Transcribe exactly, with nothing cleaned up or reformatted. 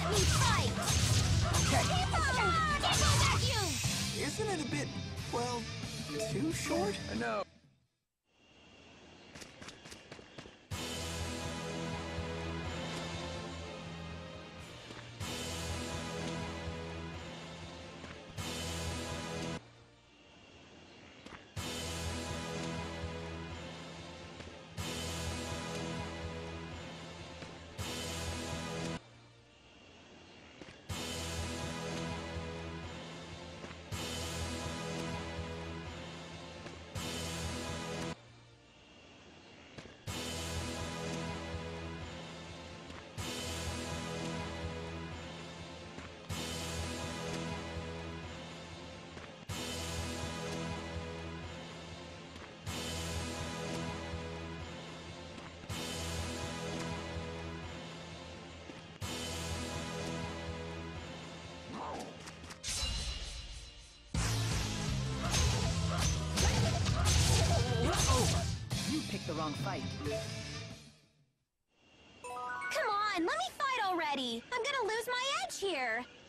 me fight! Okay. Depot vacuum! Isn't it a bit, well, too short? No. Picked the wrong fight. Come on, let me fight already! I'm gonna lose my edge here!